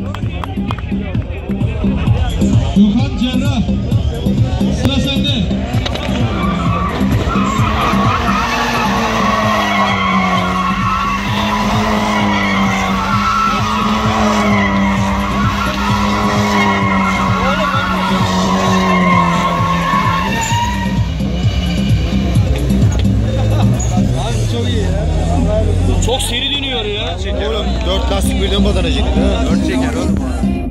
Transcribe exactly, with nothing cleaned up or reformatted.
Gökhan Cerrah, sıra sende. Çok seri dönüyor ya. Oğlum dört lastik birden badanacak. dört çeker oğlum.